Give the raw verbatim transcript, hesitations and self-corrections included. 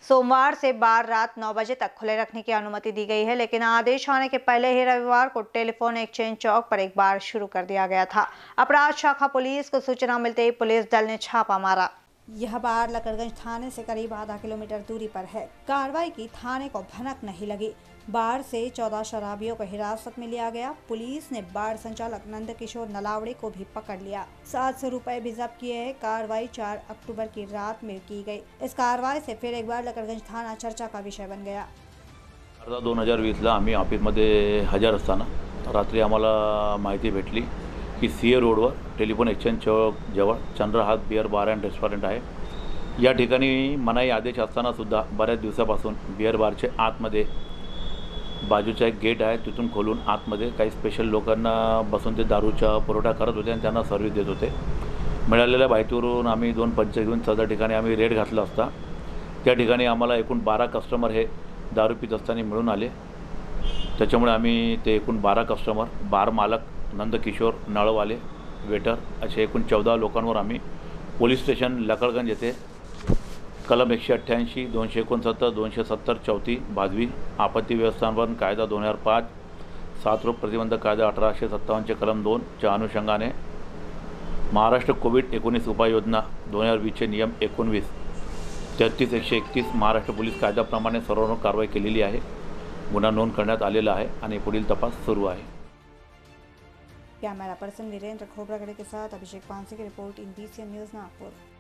सोमवार से बार रात नौ बजे तक खुले रखने की अनुमति दी गई है, लेकिन आदेश आने के पहले ही रविवार को टेलीफोन एक्सचेंज चौक पर एक बार शुरू कर दिया गया था। अपराध शाखा पुलिस को सूचना मिलते ही पुलिस दल ने छापा मारा। यह बार लकड़गंज थाने से करीब आधा किलोमीटर दूरी पर है। कार्रवाई की थाने को भनक नहीं लगी। बार से चौदह शराबियों को हिरासत में लिया गया। पुलिस ने बार संचालक नंद किशोर नलावड़े को भी पकड़ लिया। सात सौ रुपए भी जब्त किए हैं। कार्रवाई चार अक्टूबर की रात में की गई। इस कार्रवाई से फिर एक बार लकड़गंज थाना चर्चा का विषय बन गया। दोन हजार वीस ला आम्ही ऑफिसमध्ये हजर असताना रात्री आम्हाला माहिती भेटली की सी ए रोडवर टेलिफोन एक्सचेंज चौक जवळ Chandrahas beer bar and restaurant आहे। या ठिकाणी मनाई आदेश असताना सुद्धा बऱ्याच दिवसापासून बिअर बारचे आतमध्ये बाजूचा एक गेट आहे, तिथून खोलून आतमध्ये काही स्पेशल लोकांना बसून ते दारूचा पुरवठा करत होते आणि त्यांना सर्व्हिस देत होते। मिळालेल्या माहितीवरून आम्ही दोन पंच घेऊन सदर ठिकाणी आम्ही रेड घातला असता। त्या ठिकाणी आम्हाला एकूण बारा कस्टमर हे दारू पित असताना मिळून आले। त्याच्यामुळे आम्ही ते एकूण बारा कस्टमर, बार मालक नंदकिशोर नळवाले, वेटर असे एकूण चौदा लोकांवर आम्ही पोलीस स्टेशन लकड़गंज येथे कलम एकशे अठ्ठ्याऐंशी दोनशे एकोणसत्तर दोनशे सत्तर चौथी भादवी आपत्ती व्यवस्थापन कायदा दोन हजार पाच साथरोग प्रतिबंधक कायदा अठराशे सत्तावन्नचे कलम दोनच्या अनुषंगाने महाराष्ट्र कोविड एकोणीस उपाययोजना दोन हजार वीसचे नियम एकोणवीस तेहतीस एकशे एकतीस महाराष्ट्र पोलीस कायद्याप्रमाणे सर्व कारवाई केलेली आहे। गुन्हा नोंद करण्यात आलेला आहे आणि पुढील तपास सुरू आहे। कैमरा पर्सन वीरेंद्र खोबरागड़े के साथ अभिषेक पानसे की report in B C N news Nagpur.